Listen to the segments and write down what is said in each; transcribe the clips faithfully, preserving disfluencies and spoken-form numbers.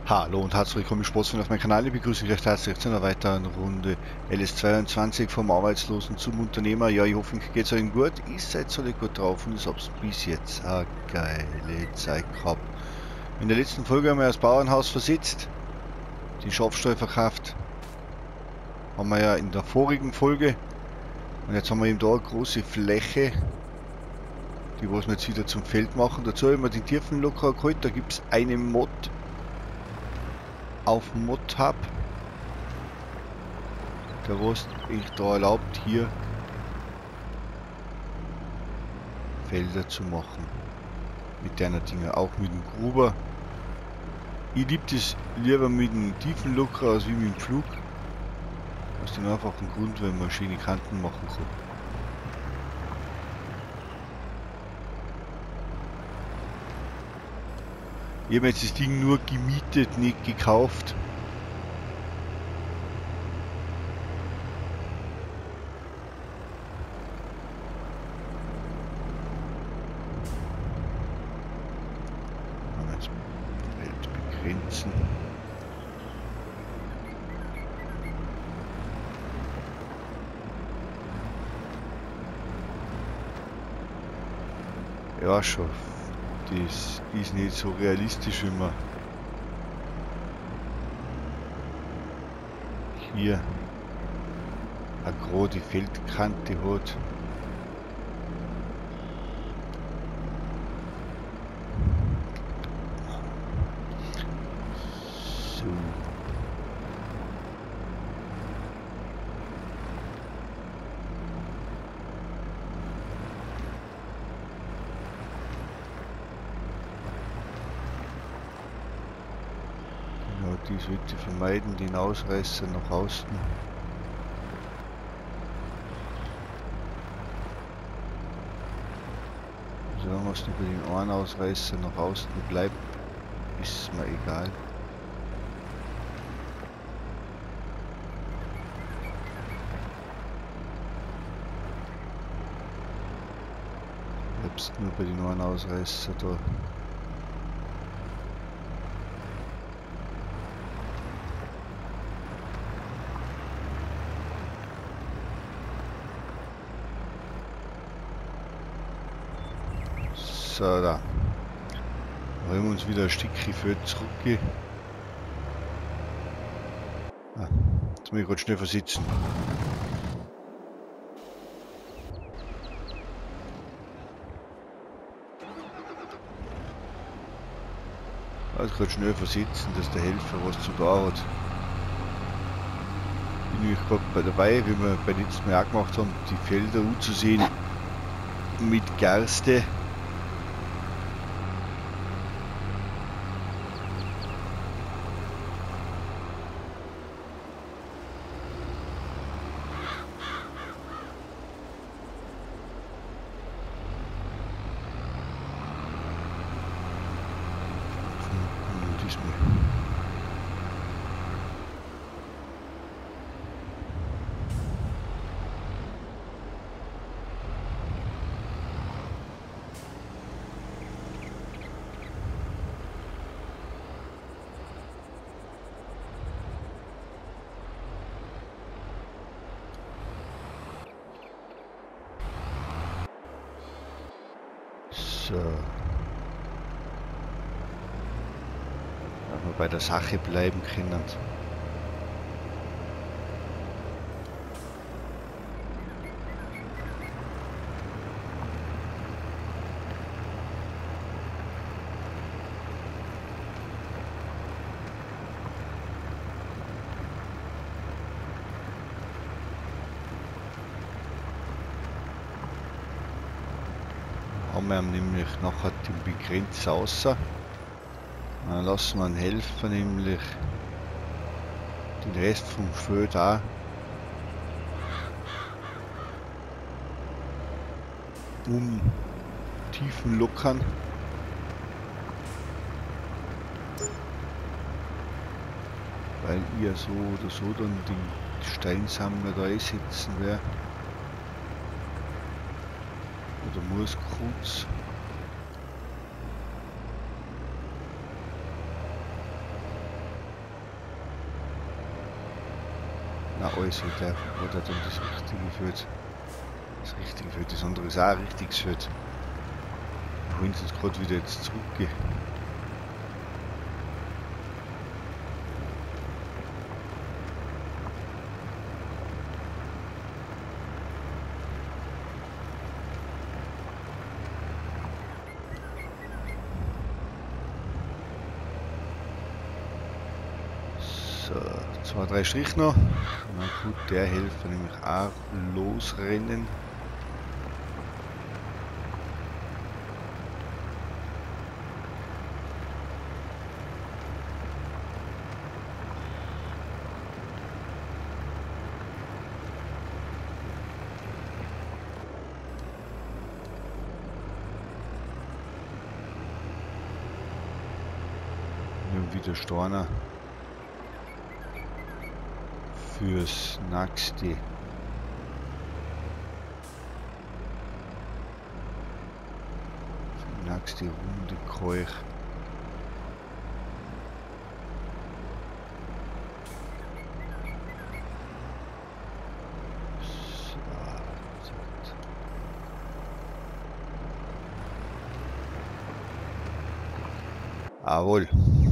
Hallo und herzlich willkommen Sportsfan auf meinem Kanal. Ich begrüße euch recht herzlich zu einer weiteren Runde L S zweiundzwanzig vom Arbeitslosen zum Unternehmer. Ja, ich hoffe, geht es euch gut. Ihr seid alle gut drauf und ich hab's bis jetzt eine geile Zeit gehabt. In der letzten Folge haben wir das Bauernhaus versetzt, die Schafstall verkauft. Haben wir ja in der vorigen Folge. Und jetzt haben wir eben da eine große Fläche, die was wir jetzt wieder zum Feld machen. Dazu haben wir den Tiefenlocker geholt. Da gibt es eine Mod auf ModHub, der was ich da erlaubt, hier Felder zu machen. Mit deiner Dinger, auch mit dem Gruber. Ich liebe das lieber mit dem Tiefenlocker als wie mit dem Flug. Aus dem einfachen Grund, weil man schöne Kanten machen kann. Ich habe jetzt das Ding nur gemietet, nicht gekauft. Jetzt Feld begrenzen. Ja, schon. Das ist nicht so realistisch, wie man hier eine gerade Feldkante hat. So. Die sollte vermeiden, den Ausreißer nach außen. Solange es nur bei den einen Ausreißer nach außen bleibt, ist mir egal. Bleibst nur bei den einen Ausreißer da. So, da. Wollen wir uns wieder ein Stückchen Feld zurückgehen. Ah, jetzt muss ich gerade schnell versitzen. Also gerade schnell versitzen, dass der Helfer was zu da hat. Bin nämlich gerade bei dabei, wie wir beim letzten Mal auch gemacht haben, die Felder umzusehen mit Gerste. So. Wenn wir bei der Sache bleiben können. Haben wir nämlich nachher den Begrenzer außer. Dann lassen wir einen Helfer nämlich den Rest vom Feld auch um Tiefen lockern. Weil ihr so oder so dann die Steinsammler da einsetzen werde. Oder Mooskreuz. Na, alles wird der, wo der dann das Richtige führt. Das Richtige führt, das andere ist auch ein richtiges Feld. Wohin sie jetzt gerade wieder jetzt zurückgehen. So, zwei, drei Strich noch. Na gut, der hilft nämlich auch losrennen. Nur wieder Storner. Fürs nächste. Für die nächste Runde Keuch. So. Jawohl.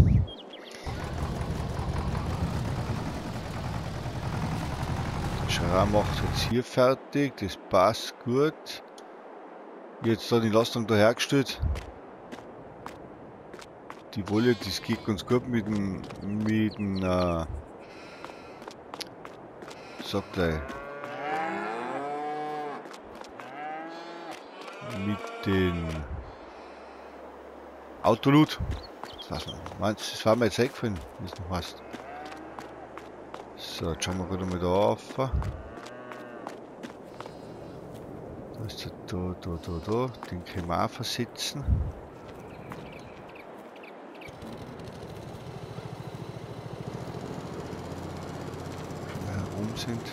Schra macht jetzt hier fertig, das passt gut. Jetzt da die Lastung dahergestellt. Die Wolle, das geht ganz gut mit dem, mit dem, äh, sag gleich, mit den Autolut. Das war mir jetzt eingefallen, wie es noch heißt. So, jetzt schauen wir gerade mal da auf. Da ist der da, da, da, da. Den können wir auch versetzen. Wenn wir herum sind.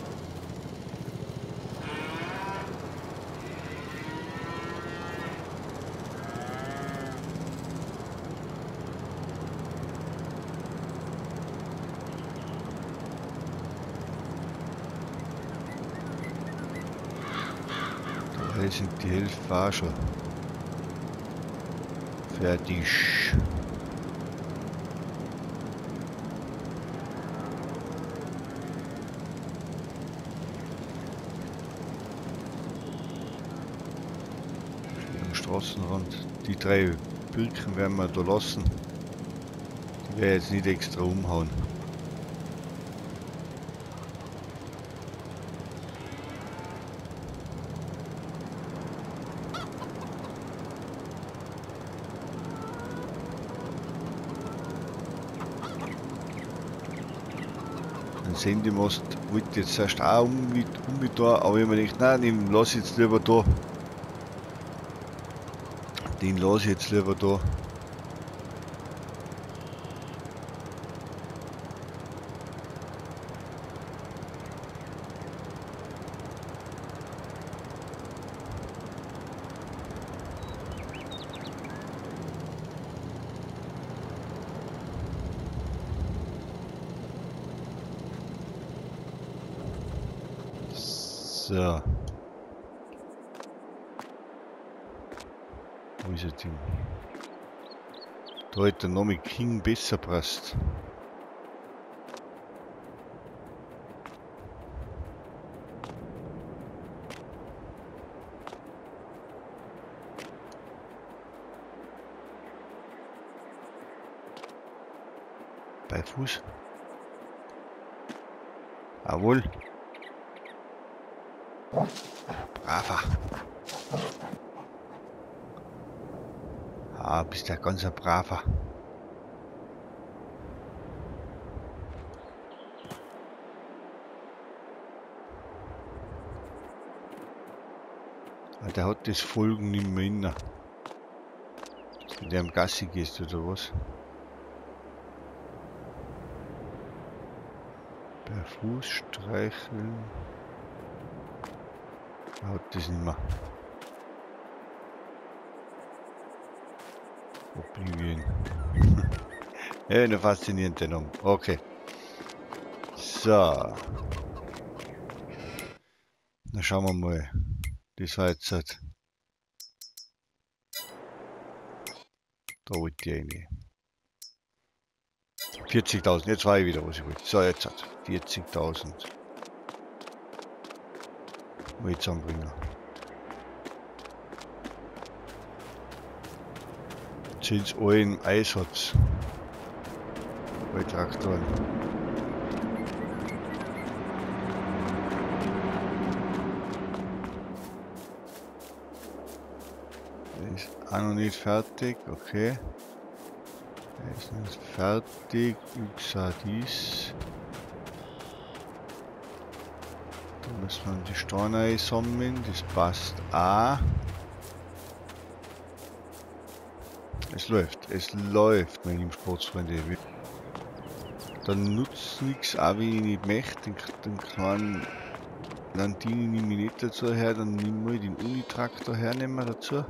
Da sind die Hälfte auch schon fertig. Am Straßenrand. Die drei Birken werden wir da lassen. Die werde ich jetzt nicht extra umhauen. Sendemast wollte ich jetzt erst auch um mit, um mit da, aber ich habe mir gedacht, nein, den lasse ich jetzt lieber da. Den lasse ich jetzt lieber da. So. Wo ist er denn? Da hat der Name King besser passt. Bei Fuß. Jawohl. Braver. Ah, bist ja ganz ein Braver. Der hat das Folgen nicht mehr inne. Wenn der am Gassi gehst oder was? Per Fuß streicheln. Hat das nicht mehr. Oblivion. Ja, eine faszinierende Name. Okay. So. Na schauen wir mal. Das war jetzt halt. Da wollte ich rein. vierzigtausend, jetzt war ich wieder, was ich wollte. So, jetzt hat vierzigtausend. Mal jetzt anbringen. Jetzt sind es alle im Einsatz. Bei Traktoren. Der ist auch noch nicht fertig, okay. Der ist noch nicht fertig. Uxa dies. Da müssen wir die Steine einsammeln, das passt auch. Es läuft, es läuft, meine lieben Sportsfreunde. Dann nutzt nichts, auch wenn ich nicht möchte, den, den kleinen Landini nehme ich nicht dazu her, dann nehme ich den Unitraktor hernehmen dazu.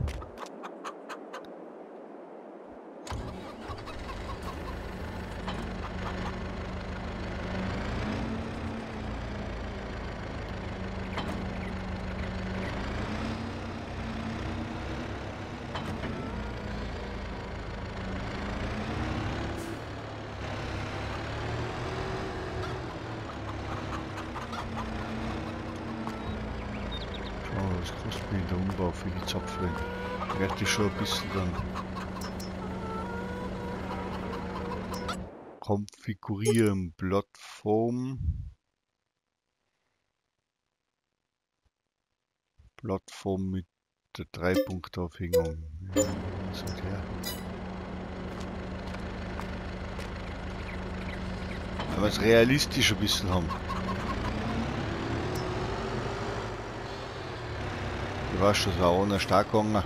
Das kostet mir der Umbau für die Zapfen. Werde ich schon ein bisschen dann konfigurieren. Plattform. Plattform mit der drei Punkt Aufhängung. Ja, so der. Wenn wir es realistisch ein bisschen haben. Ich weiß schon, es war ohne stark gegangen.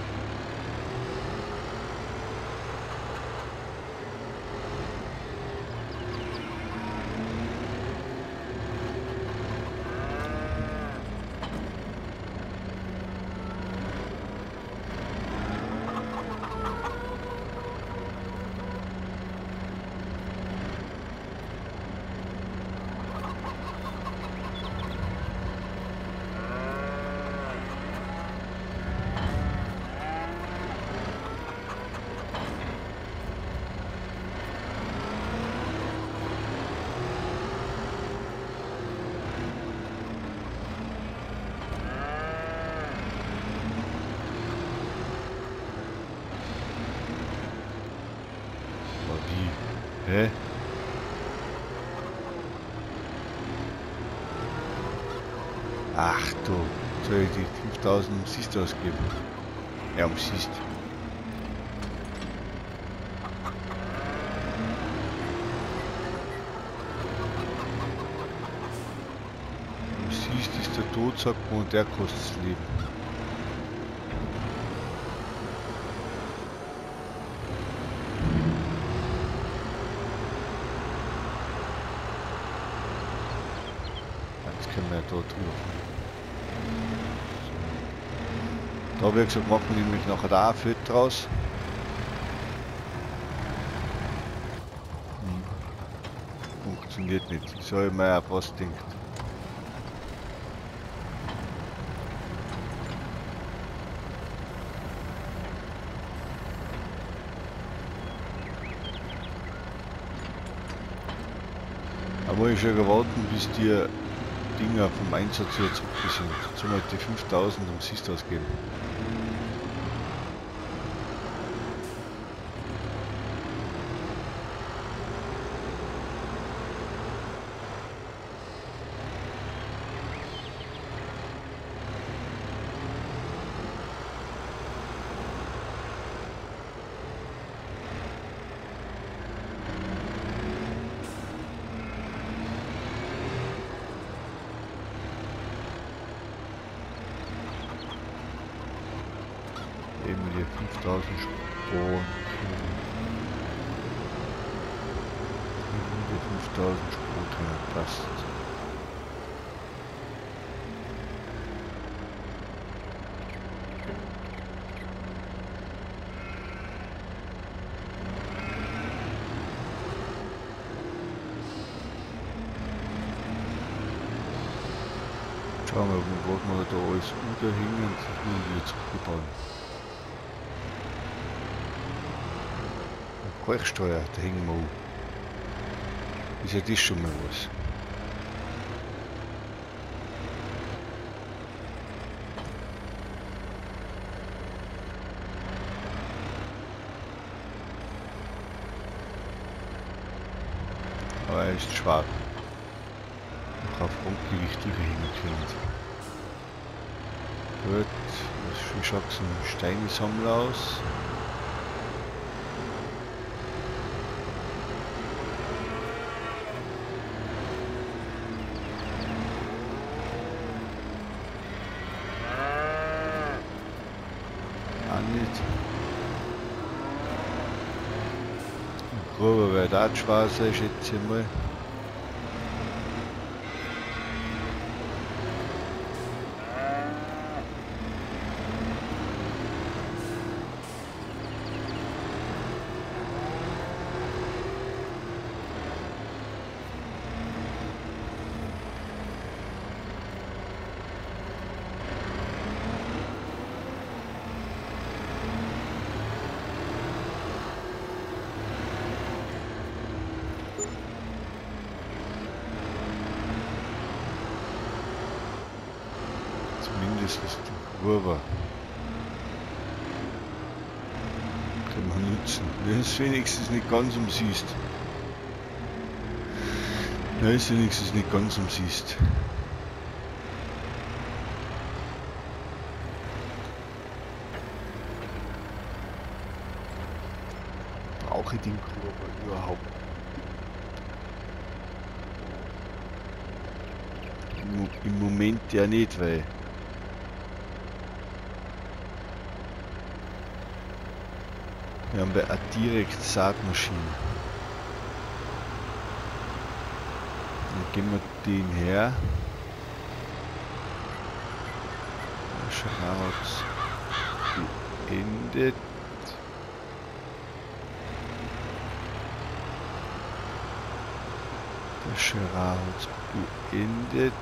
Hä? Ach du, soll ich die fünftausend um Sist ausgeben? Ja, um Sist. Um Sist ist der Tod, sagt man, und der kostet das Leben. Können wir ja da drüber. Da habe ich gesagt, machen wir nämlich nachher da ein Feld draus. Hm. Funktioniert nicht. So habe ich mir auch fast gedacht. Da muss ich schon warten, bis die Dinger vom Einsatz jetzt zurück sind. Jetzt haben wir die fünftausend um Sist ausgeben. Eben hier fünftausend Sporen. Hier fünftausend Sporen drin, passt. Schauen wir mal, was wir da alles unterhängen und das müssen wir wieder zurückbauen. Kalksteuer, da hängen wir an. Ist ja das schon mal was. Aber er ist schwach. Ich auf Grundgewicht überhängen können. Gut, wie schaut es ein Steinesammler aus? Auch nicht. Gruber wird auch schwer sein, schätze ich mal. Zumindest ist die Kurve. Kann man nutzen. Das ist wenigstens nicht ganz umsiehst. Das ist wenigstens nicht ganz umsiehst. Brauche ich den Kurve überhaupt? Im, Im Moment ja nicht, weil wir haben bei einer direkt Saatmaschine. Dann geben wir den her. Schon aus beendet. Der Gerard hat beendet.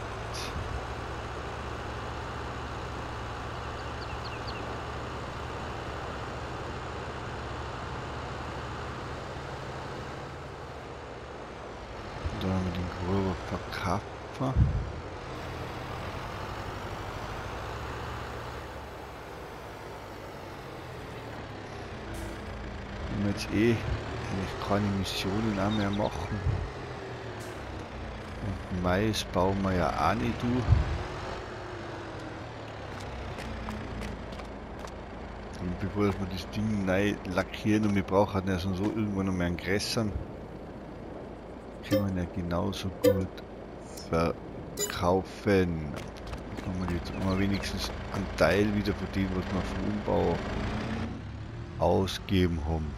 Da haben wir den Gruber verkaufen. Wenn wir jetzt eh eigentlich keine Missionen auch mehr machen. Und Mais bauen wir ja auch nicht durch. Und bevor wir das Ding neu lackieren und wir brauchen ja so irgendwann noch mehr einen Grässern, können wir ja genauso gut verkaufen. Dann haben wir jetzt immer wenigstens einen Teil wieder von dem, was wir vom Umbau ausgeben haben.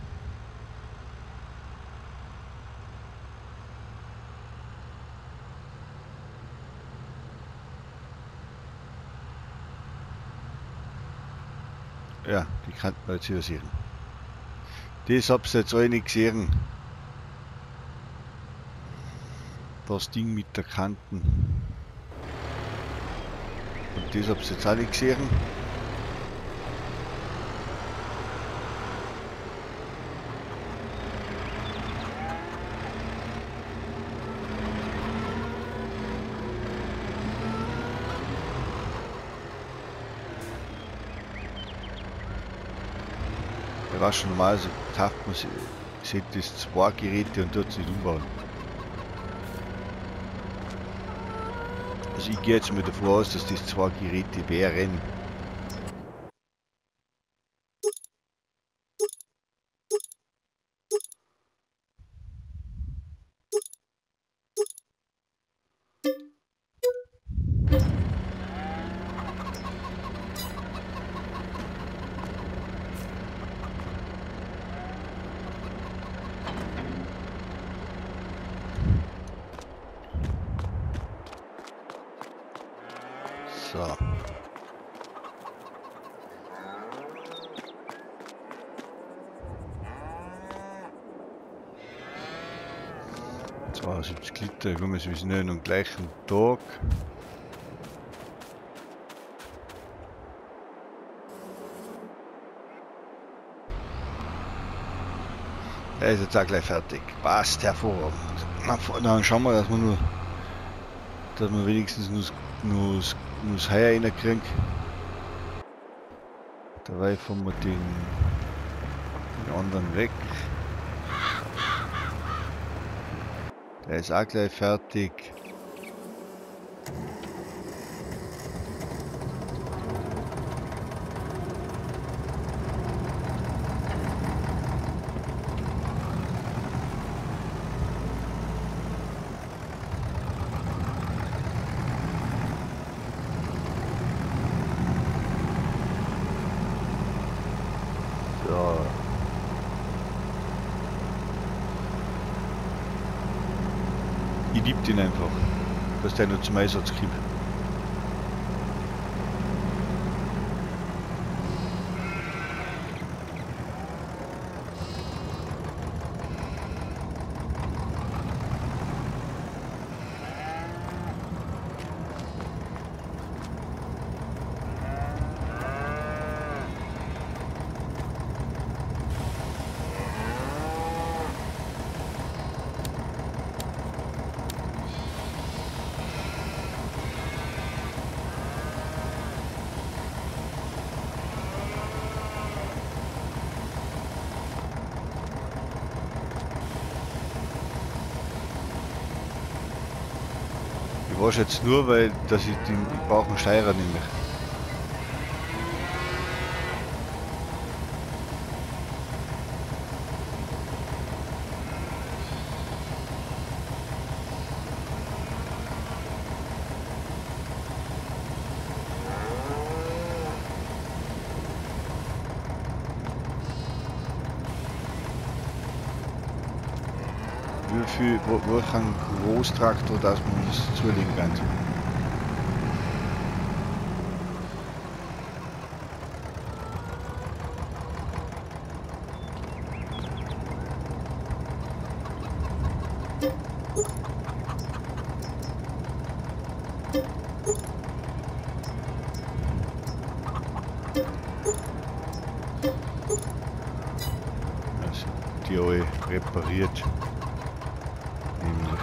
Ja, die kann man jetzt hier sehen. Das habt ihr jetzt alle nicht gesehen. Das Ding mit der Kanten. Und das habt ihr jetzt auch nicht gesehen. Der war schon normal, so taucht man sieht das zwei Geräte und dort nicht umbauen. Also ich gehe jetzt mal davon aus, dass das zwei Geräte wären. So. zweiundsiebzig Liter, kommen wir sowieso nicht am gleichen Tag. Er ist jetzt auch gleich fertig. Passt hervorragend. Dann schauen wir, dass wir nur, dass wir wenigstens nur, nur, nur das Heuer reinkriegen. Dabei fahren wir den, den anderen weg. Der ist auch gleich fertig. So. Ich liebe den einfach, dass der nur zum Einsatz kommt. Ich wasche jetzt nur, weil dass ich den ich brauche einen Steirer nämlich. Wie viel, wo, wo ein Großtraktor, dass man das zulegen kann. Also die alle repariert. Nämlich.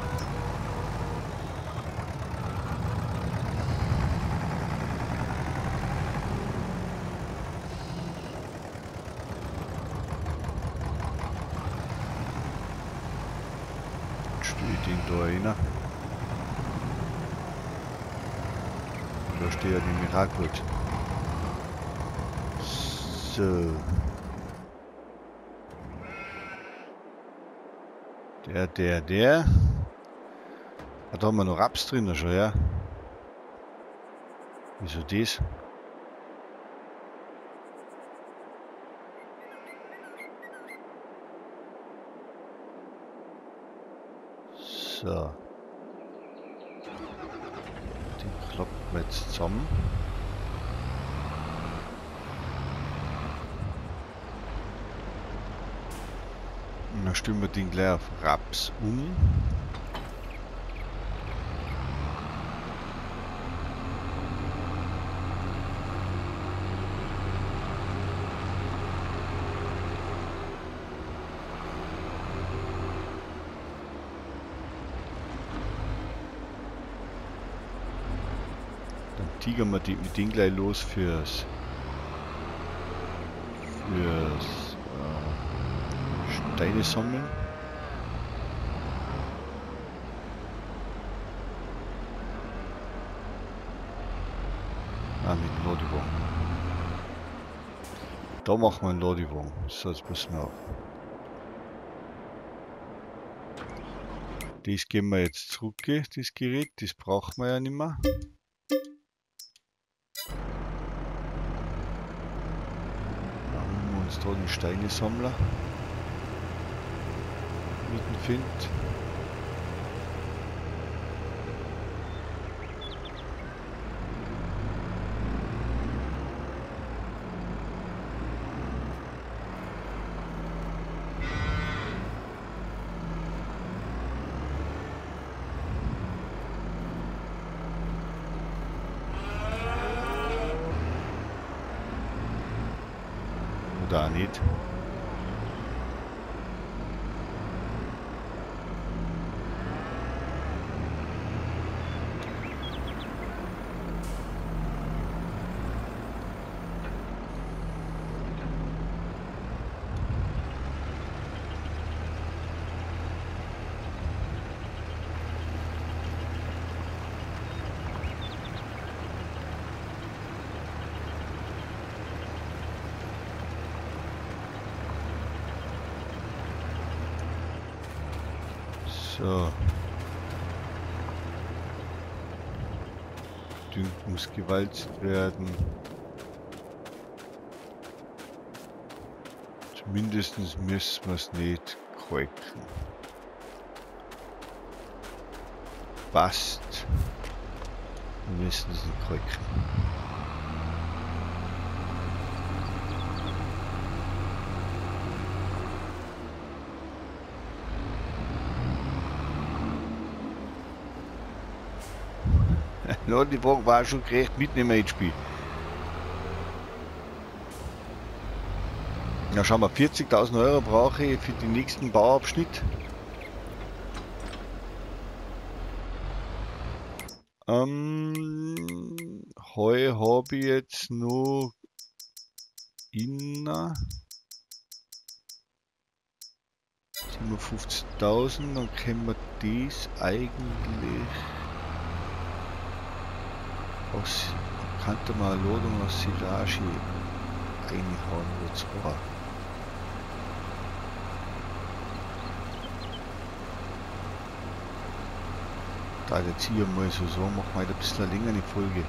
Steht den da rein. Da steht ja nämlich auch gut. So. Der, der, der. Ah, da haben wir noch Raps drin schon, ja. Wieso das? So. Den klappen wir jetzt zusammen. Und dann stellen wir den gleich auf Raps um. Dann tigern wir die, mit den gleich los fürs fürs äh, Steine sammeln. Ah, mit dem Ladewagen. Da machen wir einen Ladewagen. So, jetzt passen wir auf. Das geben wir jetzt zurück, das Gerät. Das brauchen wir ja nicht mehr. Dann holen wir uns da den Steinesammler mit dem Find. Da nicht. So. Düngt muss gewalzt werden. Zumindest müssen wir es nicht kalken. Passt. Wir müssen es nicht kalken. Ja, die Wagen war schon gerecht mitnehmen ins Spiel. Ja, schauen wir, vierzigtausend Euro brauche ich für den nächsten Bauabschnitt. Ähm, Heu habe ich jetzt noch inner siebenundfünfzigtausend, dann können wir das eigentlich aus, könnte man eine Ladung aus Silage reinhauen oder zwei. Da jetzt hier mal so sagen, machen wir halt ein bisschen länger eine Folge.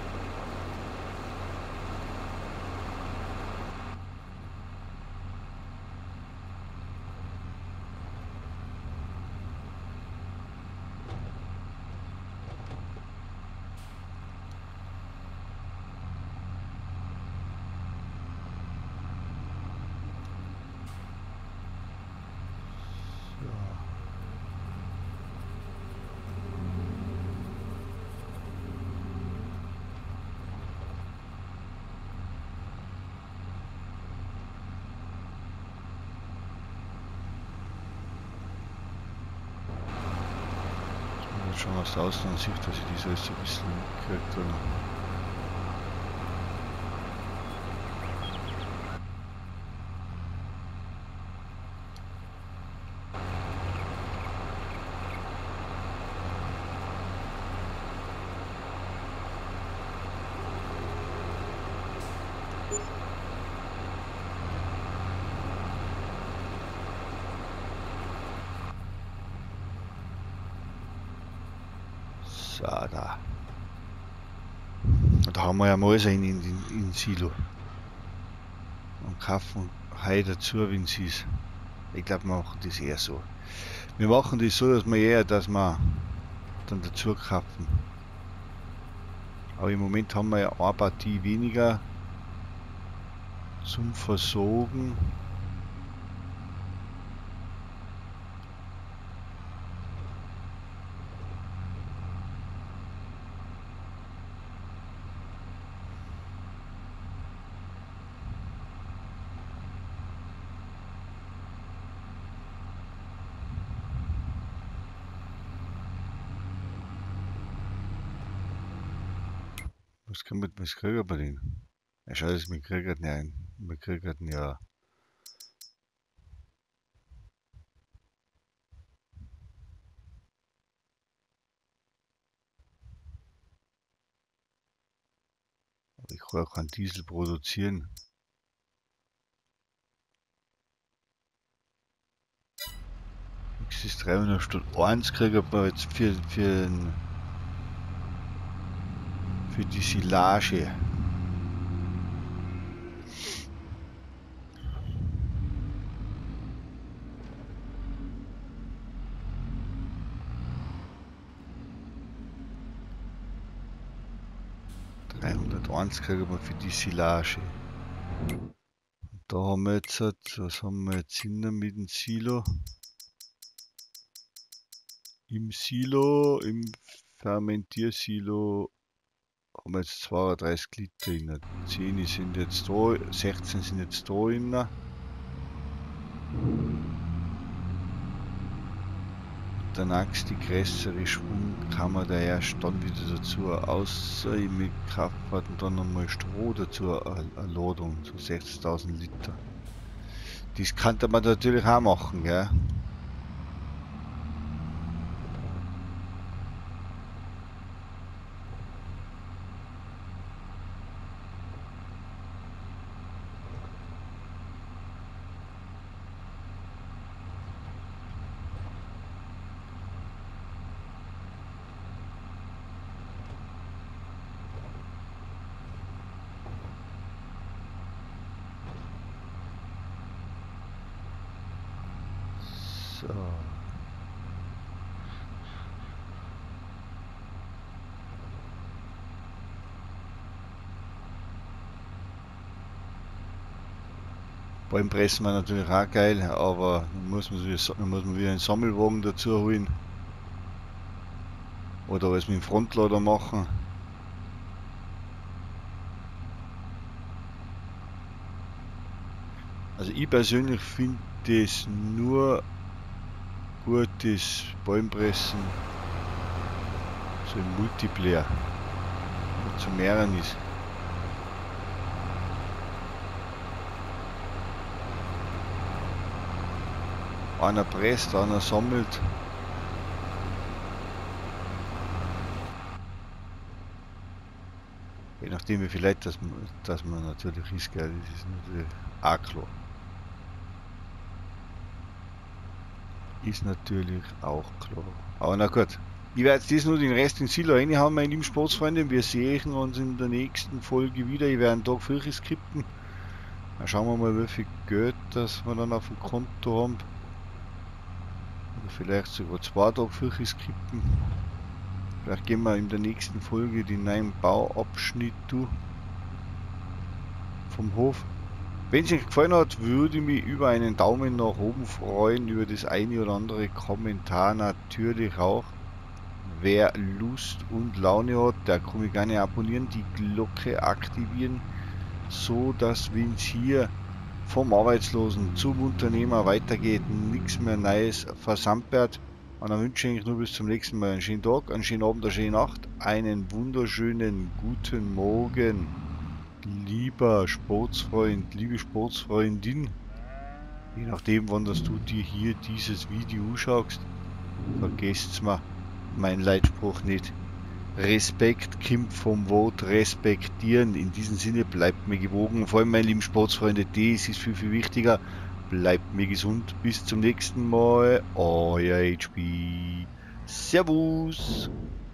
Schon aus der Außenansicht, dass ich das alles so ein bisschen gekriegt habe. So, da. Da haben wir ja mal so in den Silo. Und kaufen Heu dazu, wenn sie es. Ich glaube, wir machen das eher so. Wir machen das so, dass wir eher, dass wir dann dazu kaufen. Aber im Moment haben wir ja eine Partie weniger zum Versorgen. Was kann man, was kriegen wir denn? Ja, schau, das wir kriegen nicht ein. Wir kriegen ja. Ich kann ja keinen Diesel produzieren. Das ist dreihundert Stunden eins kriegen wir jetzt für, für, für die Silage. dreihunderteins kriegen wir für die Silage. Da haben wir jetzt, was haben wir jetzt hin mit dem Silo? Im Silo, im Fermentiersilo haben wir jetzt zweiunddreißig Liter in. zehn sind jetzt da, sechzehn sind jetzt da in. Der nächste größere Schwung kann man da erst dann wieder dazu, außer ich mit Kraftfahrt und dann nochmal Stroh dazu, eine Ladung, so sechzigtausend Liter. Das könnte man natürlich auch machen, gell? So. Beim Pressen war natürlich auch geil, aber dann muss man, wieder, dann muss man wieder einen Sammelwagen dazu holen. Oder alles mit dem Frontlader machen. Also ich persönlich finde das nur gutes Bäumpressen so im Multiplayer, wo zu mehreren ist. Einer presst, einer sammelt. Je nachdem wie viel Leute das, das man natürlich ist, gell, das ist natürlich auch klar. Ist natürlich auch klar. Aber na gut. Ich werde jetzt das nur den Rest in Silo reinhauen, meine lieben Sportsfreunde. Wir sehen uns in der nächsten Folge wieder. Ich werde einen Tag früher skripten. Dann schauen wir mal, wie viel Geld das wir dann auf dem Konto haben. Oder vielleicht sogar zwei Tage früher skripten. Vielleicht gehen wir in der nächsten Folge den neuen Bauabschnitt durch vom Hof. Wenn es euch gefallen hat, würde ich mich über einen Daumen nach oben freuen, über das eine oder andere Kommentar natürlich auch. Wer Lust und Laune hat, der kann mich gerne abonnieren, die Glocke aktivieren, so dass, wenn es hier vom Arbeitslosen zum Unternehmer weitergeht, nichts mehr Neues versampert. Und dann wünsche ich euch nur bis zum nächsten Mal einen schönen Tag, einen schönen Abend, eine schöne Nacht, einen wunderschönen guten Morgen. Lieber Sportsfreund, liebe Sportsfreundin, je nachdem wann das du dir hier dieses Video schaust, vergesst mal mein Leitspruch nicht. Respekt kommt vom Wort respektieren. In diesem Sinne bleibt mir gewogen. Vor allem meine lieben Sportsfreunde, das ist viel viel wichtiger. Bleibt mir gesund. Bis zum nächsten Mal. Euer H P. Servus.